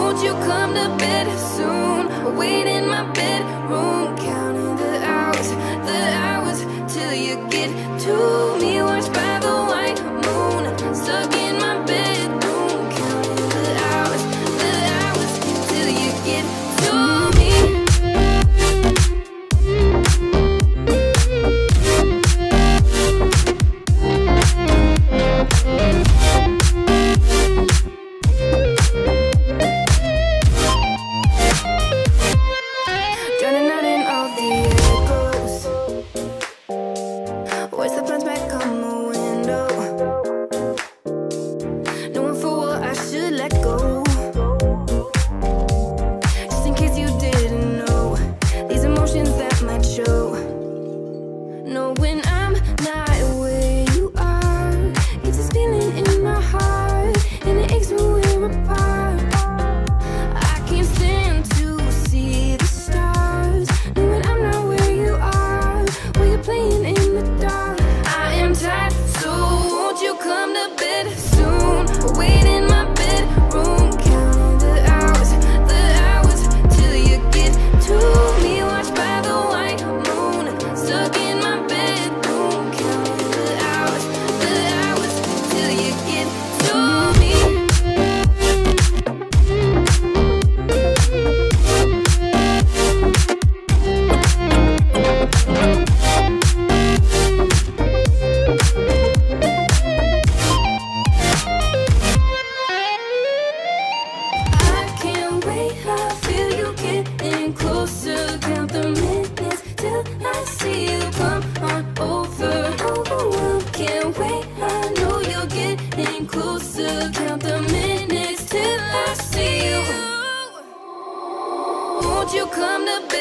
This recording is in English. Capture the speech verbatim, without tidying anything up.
won't you come to bed soon? Wait in my bedroom, counting the hours, the hours till you get to me. Watched by the white moon, stuck in my bedroom, counting the hours, the hours till you get to me. Drowning out in all the echoes. Where's the plans back on the window? Knowing for what I should let go. Just in case you didn't know, these emotions that might show. Knowing I'm not where you are, it's this feeling in my heart, and it aches when we're apart. I can't stand to see the stars, knowing I'm not where you are, while you're playing in the dark. I am tired, so won't you come to bed soon? Wait in my bedroom, counting the hours, the hours till you get to me. Watched by the white moon, stuck in my bedroom, counting the hours, the hours till you get to me. I can't wait, I feel you getting closer. Count the minutes till I see you come on over. Overwhelmed, can't wait, I know you're getting closer. Count the minutes till I see you. Won't you come to bed?